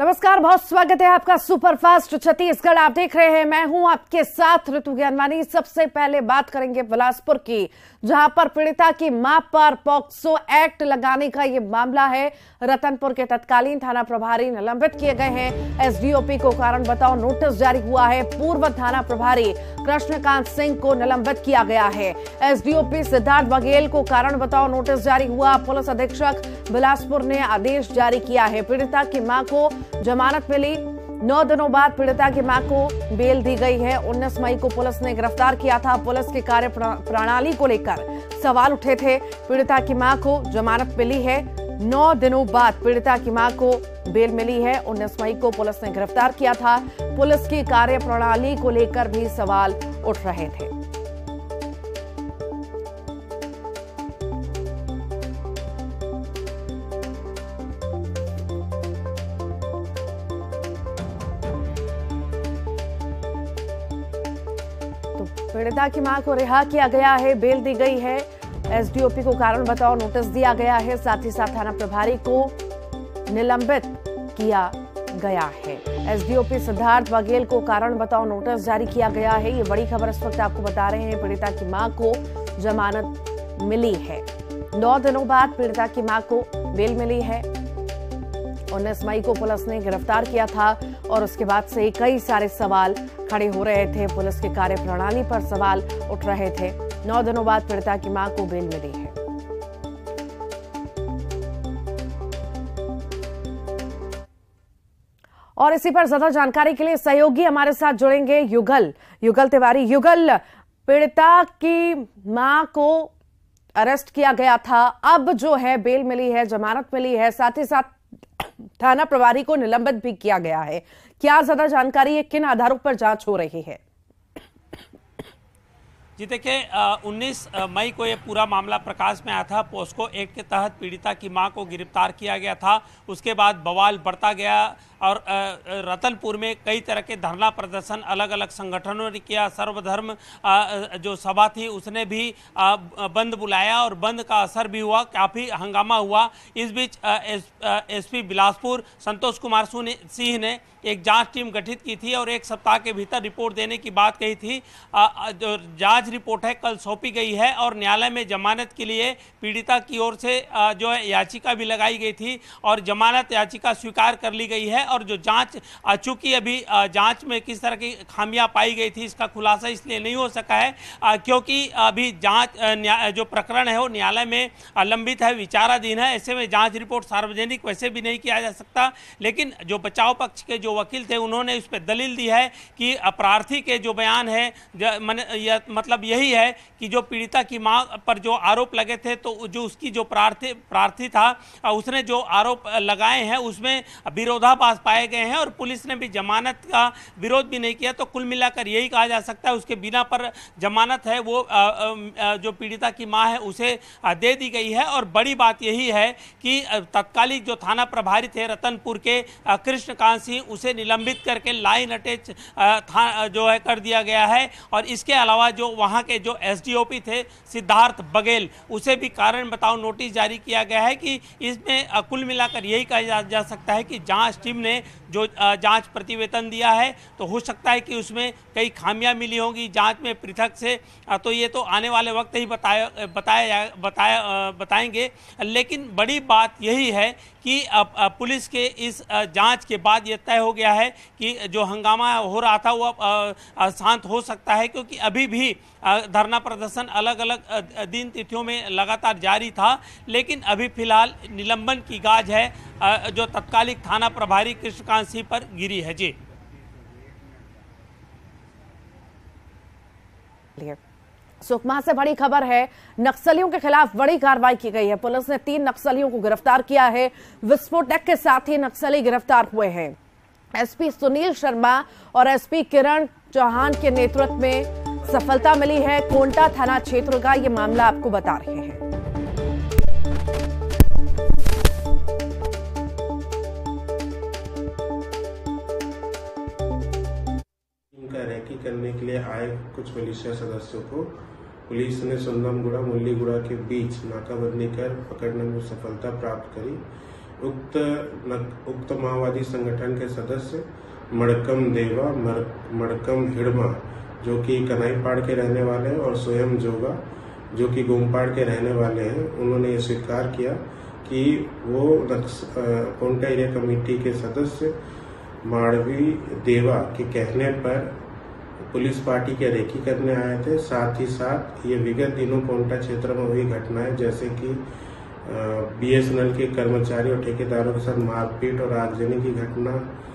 नमस्कार, बहुत स्वागत है आपका सुपरफास्ट छत्तीसगढ़। आप देख रहे हैं, मैं हूं आपके साथ ऋतु ज्ञानवानी। सबसे पहले बात करेंगे बिलासपुर की, जहां पर पीड़िता की मां पर पॉक्सो एक्ट लगाने का ये मामला है। रतनपुर के तत्कालीन थाना प्रभारी निलंबित किए गए हैं। एसडीओपी को कारण बताओ नोटिस जारी हुआ है। पूर्व थाना प्रभारी कृष्णकांत सिंह को निलंबित किया गया है। एसडीओपी सिद्धार्थ बघेल को कारण बताओ नोटिस जारी हुआ। पुलिस अधीक्षक बिलासपुर ने आदेश जारी किया है। पीड़िता की मां को जमानत मिली। 9 दिनों बाद पीड़िता की मां को बेल दी गई है। 19 मई को पुलिस ने गिरफ्तार किया था। पुलिस की कार्य प्रणाली को लेकर सवाल उठे थे। पीड़िता की मां को जमानत मिली है। 9 दिनों बाद पीड़िता की मां को बेल मिली है। 19 मई को पुलिस ने गिरफ्तार किया था। पुलिस की कार्य प्रणाली को लेकर भी सवाल उठ रहे थे। पीड़िता की मां को रिहा किया गया है, बेल दी गई है। एसडीओपी को कारण बताओ नोटिस दिया गया है। साथ ही साथ थाना प्रभारी को निलंबित किया गया है। एसडीओपी सिद्धार्थ बघेल को कारण बताओ नोटिस जारी किया गया है। ये बड़ी खबर इस वक्त आपको बता रहे हैं। पीड़िता की मां को जमानत मिली है। 9 दिनों बाद पीड़िता की मां को बेल मिली है। 19 मई को पुलिस ने गिरफ्तार किया था और उसके बाद से कई सारे सवाल खड़े हो रहे थे। पुलिस की कार्य प्रणाली पर सवाल उठ रहे थे। 9 दिनों बाद पीड़िता की मां को बेल मिली है। और इसी पर ज्यादा जानकारी के लिए सहयोगी हमारे साथ जुड़ेंगे युगल तिवारी। युगल, पीड़िता की मां को अरेस्ट किया गया था, अब जो है बेल मिली है, जमानत मिली है, साथ ही साथ थाना प्रभारी को निलंबित भी किया गया है। क्या ज्यादा जानकारी है, किन आधारों पर जांच हो रही है? जी देखिए, 19 मई को ये पूरा मामला प्रकाश में आया था। पोस्को एक्ट के तहत पीड़िता की मां को गिरफ्तार किया गया था। उसके बाद बवाल बढ़ता गया और रतनपुर में कई तरह के धरना प्रदर्शन अलग अलग संगठनों ने किया। सर्वधर्म जो सभा थी उसने भी बंद बुलाया और बंद का असर भी हुआ, काफ़ी हंगामा हुआ। इस बीच एसपी बिलासपुर संतोष कुमार सिंह ने एक जांच टीम गठित की थी और 1 सप्ताह के भीतर रिपोर्ट देने की बात कही थी। जो जांच रिपोर्ट है कल सौंपी गई है और न्यायालय में जमानत के लिए पीड़िता की ओर से जो है याचिका भी लगाई गई थी और जमानत याचिका स्वीकार कर ली गई है। और जो जांच चूंकि अभी जांच में किस तरह की खामियां पाई गई थी इसका खुलासा इसलिए नहीं हो सका है क्योंकि अभी जांच जो प्रकरण है वो न्यायालय में लंबित है, विचाराधीन है। ऐसे में जांच रिपोर्ट सार्वजनिक वैसे भी नहीं किया जा सकता। लेकिन जो बचाव पक्ष के जो वकील थे उन्होंने इस पर दलील दी है कि प्रार्थी के जो बयान है मतलब यही है कि जो पीड़िता की मां पर जो आरोप लगे थे, तो जो उसकी जो प्रार्थी था उसने जो आरोप लगाए हैं उसमें विरोधाभास पाए गए हैं और पुलिस ने भी जमानत का विरोध भी नहीं किया। तो कुल मिलाकर यही कहा जा सकता है उसके बिना पर जमानत है वो जो पीड़िता की मां है उसे दे दी गई है। और बड़ी बात यही है कि तत्कालीन जो थाना प्रभारी थे रतनपुर के कृष्णकांत सिंह, उसे निलंबित करके लाइन अटैच जो है कर दिया गया है। और इसके अलावा जो वहाँ के जो एसडीओपी थे सिद्धार्थ बघेल, उसे भी कारण बताओ नोटिस जारी किया गया है कि इसमें कुल मिलाकर यही कहा जा सकता है कि जांच टीम ने जो जांच प्रतिवेदन दिया है तो हो सकता है कि उसमें कई खामियां मिली होंगी जांच में पृथक से। तो ये तो आने वाले वक्त ही बताएंगे। लेकिन बड़ी बात यही है कि पुलिस के इस जांच के बाद ये तय हो गया है कि जो हंगामा हो रहा था वो शांत हो सकता है, क्योंकि अभी भी धरना प्रदर्शन अलग अलग दिन तिथियों में लगातार जारी था। लेकिन अभी फिलहाल निलंबन की गाज है जो तत्कालिक थाना प्रभारी कृष्णकांत सिंह पर गिरी है। जी सुकमा से बड़ी खबर है, नक्सलियों के खिलाफ बड़ी कार्रवाई की गई है। पुलिस ने 3 नक्सलियों को गिरफ्तार किया है। विस्फोटक के साथ ही नक्सली गिरफ्तार हुए हैं। एसपी सुनील शर्मा और एसपी किरण चौहान के नेतृत्व में सफलता मिली है। कोंटा थाना क्षेत्र का ये मामला आपको बता रहे हैं। रेकी करने के लिए आए कुछ मिलिशिया सदस्यों को पुलिस ने सुंदमगुड़ा मुरलीगुड़ा के बीच नाकाबंदी कर पकड़ने में सफलता प्राप्त करी। उक्त माओवादी संगठन के सदस्य मड़कम देवा, मड़कम हिड़मा, जो कि कनाईपाड़ के रहने वाले हैं, और स्वयं जोगा, जो कि गोमपाड़ के रहने वाले हैं, उन्होंने ये स्वीकार किया कि वो पोंटा एरिया कमेटी के सदस्य माड़वी देवा के कहने पर पुलिस पार्टी की रेकी करने आए थे। साथ ही साथ ये विगत दिनों पोंटा क्षेत्र में हुई घटनाएं, जैसे कि BSNL के कर्मचारी और ठेकेदारों के साथ मारपीट और आगजनी की घटना।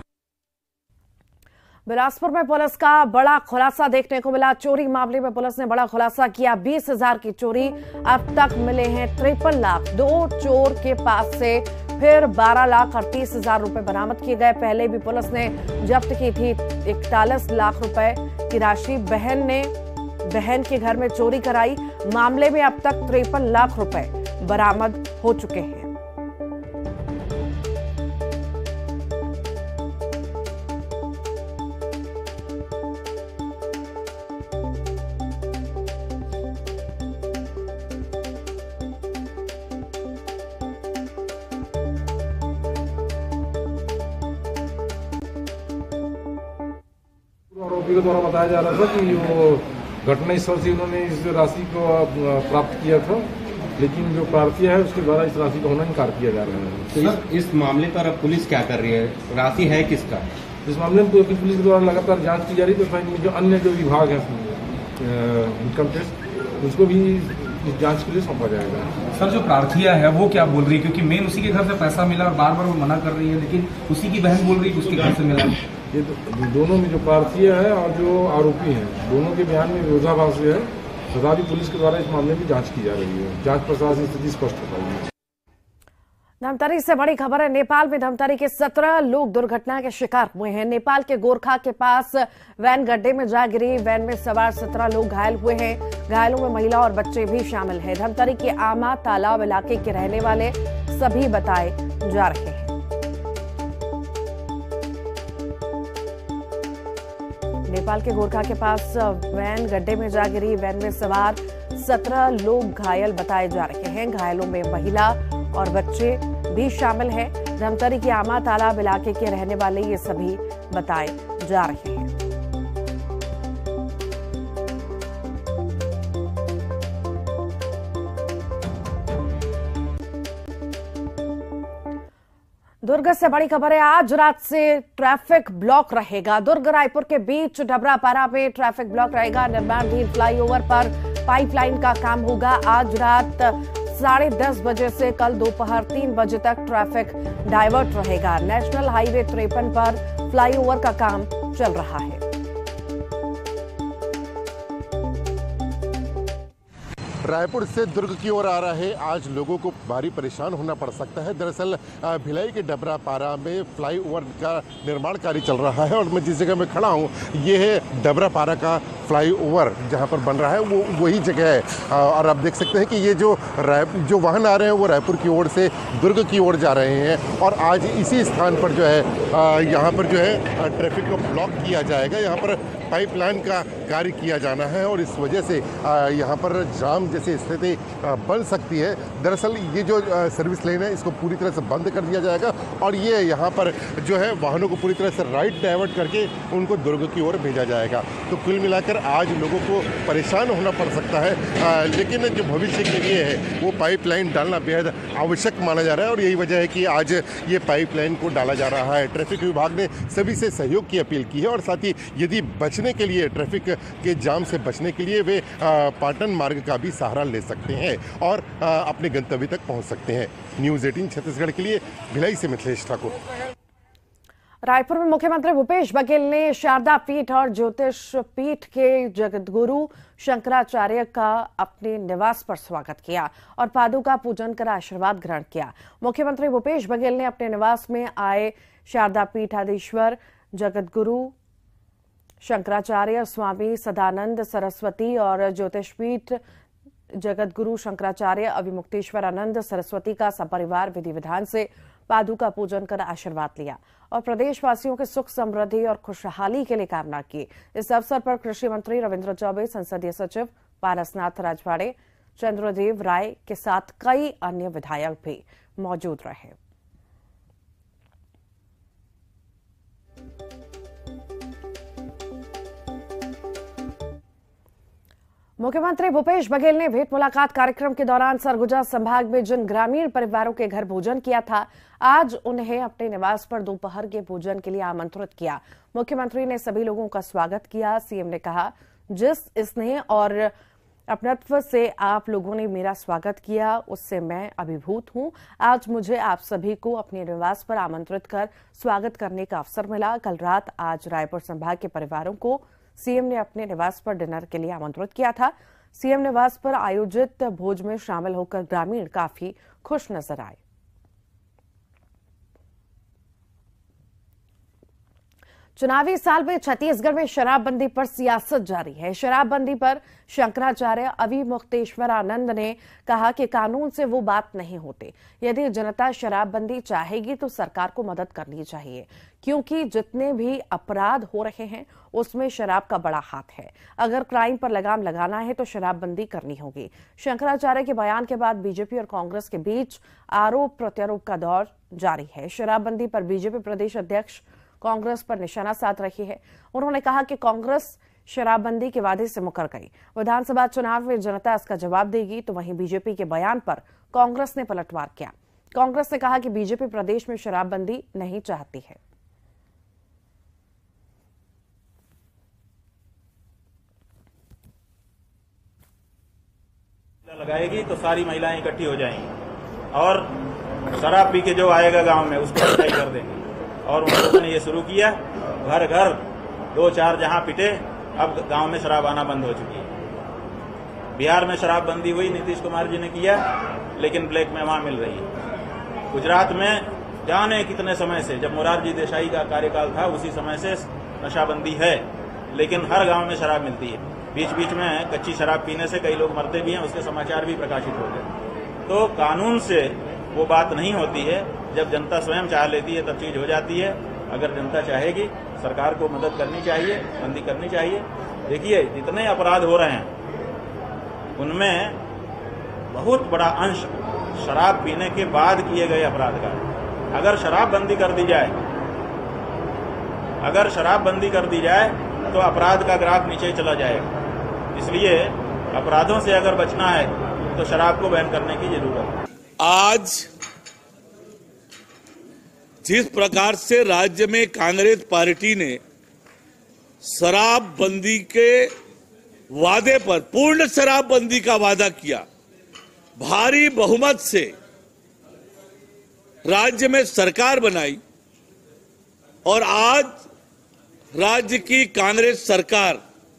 बिलासपुर में पुलिस का बड़ा खुलासा देखने को मिला। चोरी मामले में पुलिस ने बड़ा खुलासा किया। 20,000 की चोरी, अब तक मिले हैं 53 लाख। 2 चोर के पास से फिर 12,38,000 रुपए बरामद किए गए। पहले भी पुलिस ने जब्त की थी 41 लाख रुपए की राशि। बहन के घर में चोरी कराई। मामले में अब तक 53 लाख रुपए बरामद हो चुके हैं। आरोपी के द्वारा बताया जा रहा था कि वो घटना स्थल से उन्होंने इस राशि को प्राप्त किया था, लेकिन जो प्रार्थी है उसके द्वारा इस राशि का होना इनकार किया जा रहा है। तो इस मामले पर अब पुलिस क्या कर रही है? राशि है किसका? इस मामले में पुलिस के द्वारा लगातार जांच की जा रही है। तो जो अन्य जो विभाग है इनकम टैक्स, उसको भी इस जांच के लिए सौंपा जाएगा। सर, जो प्रार्थिया है वो क्या बोल रही है? क्योंकि मेन उसी के घर से पैसा मिला और बार बार वो मना कर रही है, लेकिन उसी की बहन बोल रही है कि उसके घर से मिला। ये दोनों में जो प्रार्थीय है और जो आरोपी हैं, दोनों के बयान में विरोधाभास है। तथापि पुलिस के द्वारा इस मामले में जांच की जा रही है। जांच प्रशासन स्थिति स्पष्ट हो पाई है। धमतरी से बड़ी खबर है। नेपाल में धमतरी के 17 लोग दुर्घटना के शिकार हुए हैं। नेपाल के गोरखा के पास वैन गड्ढे में जा गिरी। वैन में सवार 17 लोग घायल हुए हैं। घायलों में महिला और बच्चे भी शामिल हैं। धमतरी के आमा तालाब इलाके के रहने वाले सभी बताए जा रहे हैं। नेपाल के गोरखा के पास वैन गड्ढे में जा गिरी। वैन में सवार 17 लोग घायल बताए जा रहे हैं। घायलों में महिला और बच्चे भी शामिल हैं। धमतरी के आमा तालाब इलाके के रहने वाले ये सभी बताए जा रहे हैं। दुर्ग से बड़ी खबर है। आज रात से ट्रैफिक ब्लॉक रहेगा। दुर्ग रायपुर के बीच डबरापारा में ट्रैफिक ब्लॉक रहेगा। निर्माणाधीन फ्लाईओवर पर पाइपलाइन का काम होगा। आज रात 10:30 बजे से कल दोपहर 3 बजे तक ट्रैफिक डाइवर्ट रहेगा। नेशनल हाईवे 53 पर फ्लाईओवर का काम चल रहा है। रायपुर से दुर्ग की ओर आ रहे आज लोगों को भारी परेशान होना पड़ सकता है। दरअसल भिलाई के डबरापारा में फ्लाईओवर का निर्माण कार्य चल रहा है और मैं जिस जगह में खड़ा हूँ ये है डबरापारा का फ्लाईओवर जहाँ पर बन रहा है, वो वही जगह है। और आप देख सकते हैं कि ये जो वाहन आ रहे हैं वो रायपुर की ओर से दुर्ग की ओर जा रहे हैं। और आज इसी स्थान पर जो है यहाँ पर जो है ट्रैफिक को ब्लॉक किया जाएगा। यहाँ पर पाइपलाइन का कार्य किया जाना है और इस वजह से यहाँ पर जाम जैसी स्थिति बन सकती है। दरअसल ये जो सर्विस लेन है इसको पूरी तरह से बंद कर दिया जाएगा और ये यहाँ पर जो है वाहनों को पूरी तरह से राइट डाइवर्ट करके उनको दुर्ग की ओर भेजा जाएगा। तो कुल मिलाकर आज लोगों को परेशान होना पड़ सकता है, लेकिन जो भविष्य के लिए है वो पाइपलाइन डालना बेहद आवश्यक माना जा रहा है और यही वजह है कि आज ये पाइपलाइन को डाला जा रहा है। ट्रैफिक विभाग ने सभी से सहयोग की अपील की है और साथ ही यदि बचने के लिए, ट्रैफिक के जाम से बचने के लिए वे पाटन मार्ग का भी सहारा ले सकते हैं और अपने गंतव्य तक पहुंच सकते हैं। न्यूज़ 18 छत्तीसगढ़ के लिए भिलाई से मिथिलेश ठाकुर। रायपुर में मुख्यमंत्री भूपेश बघेल ने शारदा पीठ और ज्योतिष पीठ के जगतगुरु शंकराचार्य का अपने निवास पर स्वागत किया और पादुका पूजन कर आशीर्वाद ग्रहण किया। मुख्यमंत्री भूपेश बघेल ने अपने निवास में आए शारदा पीठाधीश्वर जगतगुरु शंकराचार्य स्वामी सदानंद सरस्वती और ज्योतिषपीठ जगतगुरु शंकराचार्य अभिमुक्तेश्वर आनंद सरस्वती का सपरिवार विधि विधान से पादुका पूजन कर आशीर्वाद लिया और प्रदेशवासियों के सुख समृद्धि और खुशहाली के लिए कामना की। इस अवसर पर कृषि मंत्री रविंद्र चौबे, संसदीय सचिव पारसनाथ राजवाड़े, चंद्रदेव राय के साथ कई अन्य विधायक भी मौजूद रहे। मुख्यमंत्री भूपेश बघेल ने भेंट मुलाकात कार्यक्रम के दौरान सरगुजा संभाग में जिन ग्रामीण परिवारों के घर भोजन किया था, आज उन्हें अपने निवास पर दोपहर के भोजन के लिए आमंत्रित किया। मुख्यमंत्री ने सभी लोगों का स्वागत किया। सीएम ने कहा, जिस स्नेह और अपनत्व से आप लोगों ने मेरा स्वागत किया, उससे मैं अभिभूत हूं। आज मुझे आप सभी को अपने निवास पर आमंत्रित कर स्वागत करने का अवसर मिला। कल रात आज रायपुर संभाग के परिवारों को सीएम ने अपने निवास पर डिनर के लिए आमंत्रित किया था। सीएम निवास पर आयोजित भोज में शामिल होकर ग्रामीण काफी खुश नजर आए। चुनावी साल में छत्तीसगढ़ में शराबबंदी पर सियासत जारी है। शराबबंदी पर शंकराचार्य अविमुक्तेश्वर आनंद ने कहा कि कानून से वो बात नहीं होती। यदि जनता शराबबंदी चाहेगी तो सरकार को मदद करनी चाहिए, क्योंकि जितने भी अपराध हो रहे हैं उसमें शराब का बड़ा हाथ है। अगर क्राइम पर लगाम लगाना है तो शराबबंदी करनी होगी। शंकराचार्य के बयान के बाद बीजेपी और कांग्रेस के बीच आरोप प्रत्यारोप का दौर जारी है। शराबबंदी पर बीजेपी प्रदेश अध्यक्ष कांग्रेस पर निशाना साध रही है। उन्होंने कहा कि कांग्रेस शराबबंदी के वादे से मुकर गई। विधानसभा चुनाव में जनता इसका जवाब देगी। तो वहीं बीजेपी के बयान पर कांग्रेस ने पलटवार किया। कांग्रेस ने कहा कि बीजेपी प्रदेश में शराबबंदी नहीं चाहती है। लगाएगी तो सारी महिलाएं इकट्ठी हो जाएंगी और शराब पी के जो आएगा गांव में उसको पिटाई कर देंगे। और उन लोगों ने ये शुरू किया, घर घर 2-4 जहां पिटे, अब गांव में शराब आना बंद हो चुकी है। बिहार में शराबबंदी हुई, नीतीश कुमार जी ने किया, लेकिन ब्लैक में वहां मिल रही है। गुजरात में जाने कितने समय से, जब मोरारजी देसाई का कार्यकाल था उसी समय से नशाबंदी है, लेकिन हर गांव में शराब मिलती है। बीच बीच में कच्ची शराब पीने से कई लोग मरते भी हैं, उसके समाचार भी प्रकाशित हो गए। तो कानून से वो बात नहीं होती है। जब जनता स्वयं चाह लेती है तब चीज हो जाती है। अगर जनता चाहेगी, सरकार को मदद करनी चाहिए, बंदी करनी चाहिए। देखिए, जितने अपराध हो रहे हैं उनमें बहुत बड़ा अंश शराब पीने के बाद किए गए अपराध का है। अगर शराबबंदी कर दी जाए तो अपराध का ग्राफ नीचे चला जाएगा। इसलिए अपराधों से अगर बचना है तो शराब को बैन करने की जरूरत है। आज जिस प्रकार से राज्य में कांग्रेस पार्टी ने शराबबंदी के वादे पर, पूर्ण शराबबंदी का वादा किया, भारी बहुमत से राज्य में सरकार बनाई और आज राज्य की कांग्रेस सरकार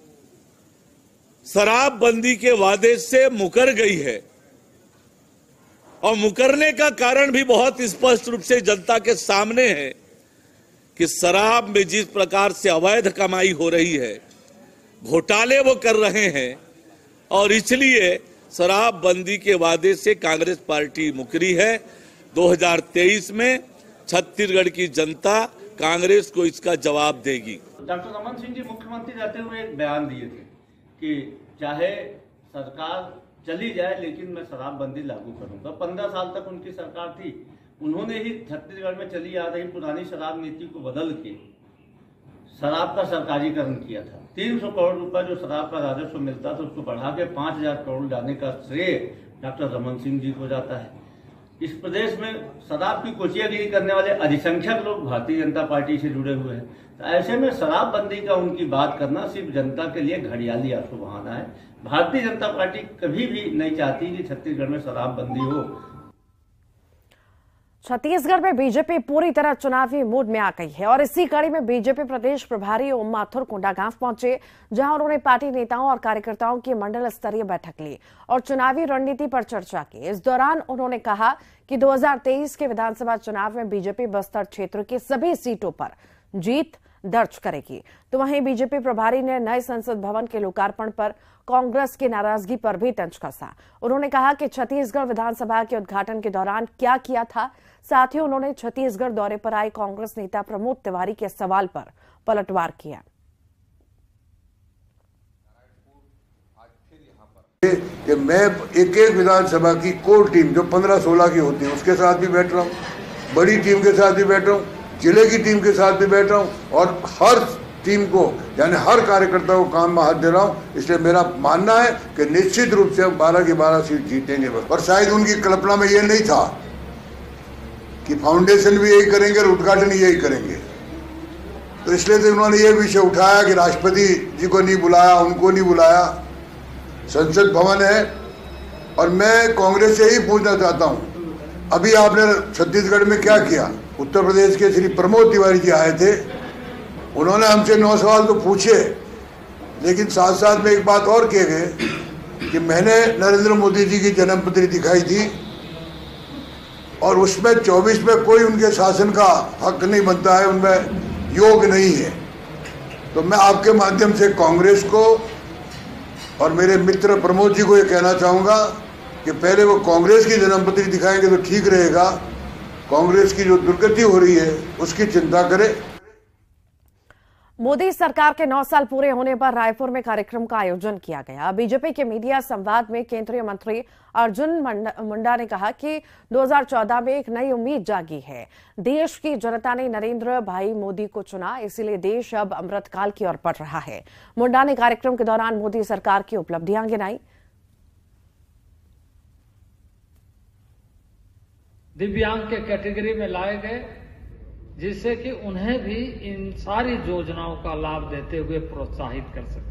शराबबंदी के वादे से मुकर गई है। और मुकरने का कारण भी बहुत स्पष्ट रूप से जनता के सामने है कि शराब में जिस प्रकार से अवैध कमाई हो रही है, घोटाले वो कर रहे हैं, और इसलिए शराबबंदी के वादे से कांग्रेस पार्टी मुकरी है। 2023 में छत्तीसगढ़ की जनता कांग्रेस को इसका जवाब देगी। डॉक्टर रमन सिंह जी मुख्यमंत्री रहते हुए एक बयान दिए थे कि चाहे सरकार चली जाए लेकिन मैं शराबबंदी लागू करूंगा। 15 साल तक उनकी सरकार थी, उन्होंने ही छत्तीसगढ़ में चली आ रही पुरानी शराब नीति को बदल के शराब का सरकारीकरण किया था। 300 करोड़ रुपए जो शराब का राजस्व मिलता था उसको बढ़ा के 5000 करोड़ लाने का श्रेय डॉक्टर रमन सिंह जी को जाता है। इस प्रदेश में शराब की कोचियागिरी करने वाले अधिसंख्यक लोग भारतीय जनता पार्टी से जुड़े हुए हैं। तो ऐसे में शराबबंदी का उनकी बात करना सिर्फ जनता के लिए घड़ियाली आंसू बहाना है। भारतीय जनता पार्टी कभी भी नहीं चाहती कि छत्तीसगढ़ में शराबबंदी हो। छत्तीसगढ़ में बीजेपी पूरी तरह चुनावी मूड में आ गई है और इसी कड़ी में बीजेपी प्रदेश प्रभारी ओम माथुर कोंडागांव पहुंचे, जहां उन्होंने पार्टी नेताओं और कार्यकर्ताओं की मंडल स्तरीय बैठक ली और चुनावी रणनीति पर चर्चा की। इस दौरान उन्होंने कहा कि 2023 के विधानसभा चुनाव में बीजेपी बस्तर क्षेत्र की सभी सीटों पर जीत दर्ज करेगी। तो वहीं बीजेपी प्रभारी ने नए संसद भवन के लोकार्पण पर कांग्रेस की नाराजगी पर भी तंज कसा। उन्होंने कहा कि छत्तीसगढ़ विधानसभा के उद्घाटन के दौरान क्या किया था। साथ ही उन्होंने छत्तीसगढ़ दौरे पर आए कांग्रेस नेता प्रमोद तिवारी के सवाल पर पलटवार किया। कि मैं एक एक विधानसभा की कोर टीम जो 15-16 की होती है उसके साथ भी बैठ रहा हूँ, बड़ी टीम के साथ भी बैठ रहा हूँ, जिले की टीम के साथ भी बैठ रहा हूँ और हर टीम को यानी हर कार्यकर्ता को काम में हाथ दे रहा हूँ। इसलिए मेरा मानना है कि निश्चित रूप से हम 12 की 12 सीट जीतेंगे। और शायद उनकी कल्पना में ये नहीं था कि फाउंडेशन भी यही करेंगे और उद्घाटन यही करेंगे, तो इसलिए तो उन्होंने ये विषय उठाया कि राष्ट्रपति जी को नहीं बुलाया, उनको नहीं बुलाया, संसद भवन है। और मैं कांग्रेस से ही पूछना चाहता हूँ, अभी आपने छत्तीसगढ़ में क्या किया? उत्तर प्रदेश के श्री प्रमोद तिवारी जी आए थे, उन्होंने हमसे 9 सवाल तो पूछे, लेकिन साथ साथ में एक बात और किए गए कि मैंने नरेंद्र मोदी जी की जन्मपत्री दिखाई थी और उसमें 24 में कोई उनके शासन का हक नहीं बनता है, उनमें योग नहीं है। तो मैं आपके माध्यम से कांग्रेस को और मेरे मित्र प्रमोद जी को ये कहना चाहूँगा कि पहले वो कांग्रेस की जन्मपत्री दिखाएंगे तो ठीक रहेगा, कांग्रेस की जो दुर्गति हो रही है उसकी चिंता करें। मोदी सरकार के 9 साल पूरे होने पर रायपुर में कार्यक्रम का आयोजन किया गया। बीजेपी के मीडिया संवाद में केंद्रीय मंत्री अर्जुन मुंडा ने कहा कि 2014 में एक नई उम्मीद जागी है। देश की जनता ने नरेंद्र भाई मोदी को चुना, इसीलिए देश अब अमृतकाल की ओर बढ़ रहा है। मुंडा ने कार्यक्रम के दौरान मोदी सरकार की उपलब्धियां गिनाई। दिव्यांग के कैटेगरी में लाए गए, जिससे कि उन्हें भी इन सारी योजनाओं का लाभ देते हुए प्रोत्साहित कर सके।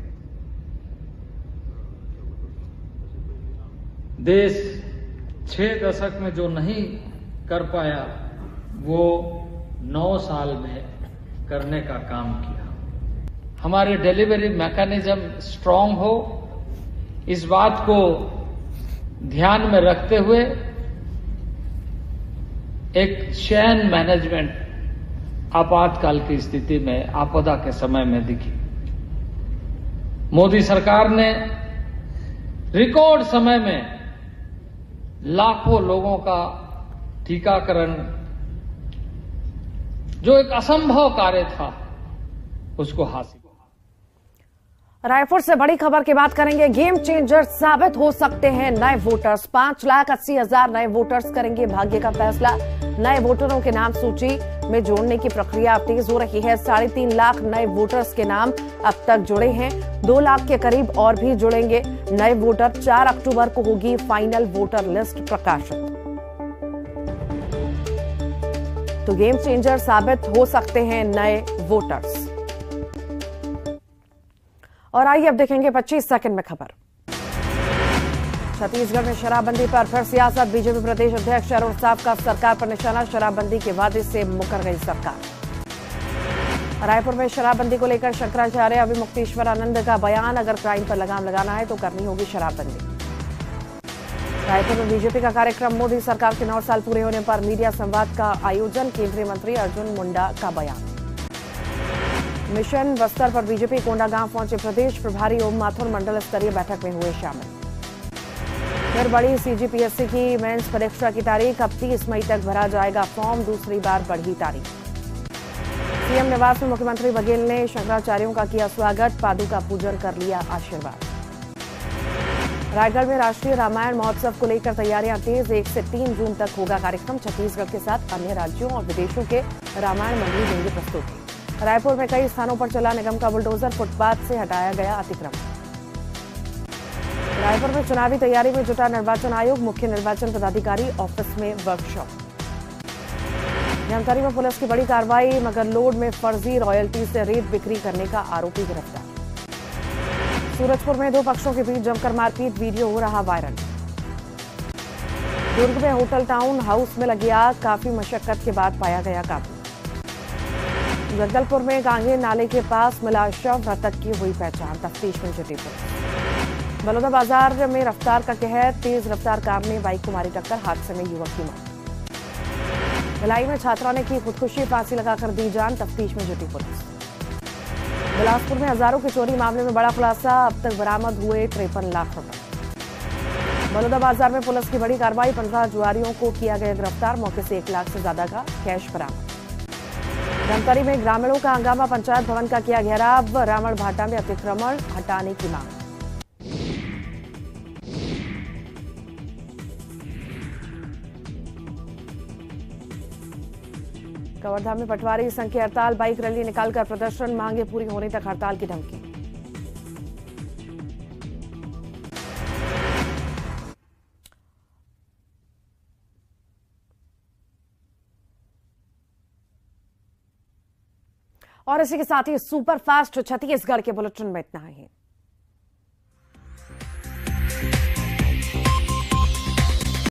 देश 6 दशक में जो नहीं कर पाया वो 9 साल में करने का काम किया। हमारे डिलीवरी मैकेनिज्म स्ट्रांग हो, इस बात को ध्यान में रखते हुए एक चेन मैनेजमेंट आपातकाल की स्थिति में, आपदा के समय में दिखी। मोदी सरकार ने रिकॉर्ड समय में लाखों लोगों का टीकाकरण, जो एक असंभव कार्य था, उसको हासिल। रायपुर से बड़ी खबर की बात करेंगे। गेम चेंजर साबित हो सकते हैं नए वोटर्स। 5,80,000 नए वोटर्स करेंगे भाग्य का फैसला। नए वोटरों के नाम सूची में जोड़ने की प्रक्रिया अब तेज हो रही है। 3.5 लाख नए वोटर्स के नाम अब तक जुड़े हैं। 2 लाख के करीब और भी जुड़ेंगे नए वोटर। 4 अक्टूबर को होगी फाइनल वोटर लिस्ट प्रकाशित। तो गेम चेंजर साबित हो सकते हैं नए वोटर्स। और आइए अब देखेंगे 25 सेकंड में खबर। छत्तीसगढ़ में शराबबंदी पर फिर सियासत। बीजेपी प्रदेश अध्यक्ष अरुण साव का सरकार पर निशाना। शराबबंदी के वादे से मुकर गई सरकार। रायपुर में शराबबंदी को लेकर शंकराचार्य अभिमुक्तेश्वर आनंद का बयान। अगर क्राइम पर लगाम लगाना है तो करनी होगी शराबबंदी। रायपुर में बीजेपी का कार्यक्रम। मोदी सरकार के 9 साल पूरे होने पर मीडिया संवाद का आयोजन। केंद्रीय मंत्री अर्जुन मुंडा का बयान। मिशन बस्तर पर बीजेपी कोंडागांव पहुंचे प्रदेश प्रभारी ओम माथुर मंडल स्तरीय बैठक में हुए शामिल। फिर बड़ी सीजीपीएससी की मेंस परीक्षा की तारीख। अब 30 मई तक भरा जाएगा फॉर्म। दूसरी बार बढ़ी तारीख। सीएम निवास में मुख्यमंत्री बघेल ने शंकराचार्यों का किया स्वागत। पादुका पूजन कर लिया आशीर्वाद। रायगढ़ में राष्ट्रीय रामायण महोत्सव को लेकर तैयारियां तेज। 1 से 3 जून तक होगा कार्यक्रम। छत्तीसगढ़ के साथ अन्य राज्यों और विदेशों के रामायण मंडली देंगे प्रस्तुति। रायपुर में कई स्थानों पर चला निगम का बुलडोजर। फुटपाथ से हटाया गया अतिक्रमण। रायपुर में चुनावी तैयारी में जुटा निर्वाचन आयोग। मुख्य निर्वाचन पदाधिकारी ऑफिस में वर्कशॉप। धमतरी में पुलिस की बड़ी कार्रवाई। मगर लोड में फर्जी रॉयल्टी से रेत बिक्री करने का आरोपी गिरफ्तार। सूरजपुर में 2 पक्षों के बीच जमकर मारपीट। वीडियो हो रहा वायरल। दुर्ग में होटल टाउन हाउस में लगी आग। काफी मशक्कत के बाद पाया गया काबू। जगदलपुर में गांगे नाले के पास मिला शव। मृतक की हुई पहचान। तफ्तीश में जुटी पुलिस। बलौदा बाजार में रफ्तार का कहर। तेज रफ्तार कार ने बाइक को मारी टक्कर। हादसे में युवक की मौत। भिलाई में छात्रा ने की खुदकुशी। फांसी लगाकर दी जान। तफ्तीश में जुटी पुलिस। बिलासपुर में हजारों की चोरी मामले में बड़ा खुलासा। अब तक बरामद हुए 53 लाख रुपए। बलौदा बाजार में पुलिस की बड़ी कार्रवाई। 15 जुआरियों को किया गया गिरफ्तार। मौके से 1 लाख से ज्यादा का कैश बरामद। धमतरी में ग्रामीणों का हंगामा। पंचायत भवन का किया घेराव। रावण भाटा में अतिक्रमण हटाने की मांग। कवर्धा में पटवारी संघ की हड़ताल, बाइक रैली निकालकर प्रदर्शन, मांगे पूरी होने तक हड़ताल की धमकी। और इसी के साथ ही सुपर फास्ट छत्तीसगढ़ के बुलेटिन में इतना ही।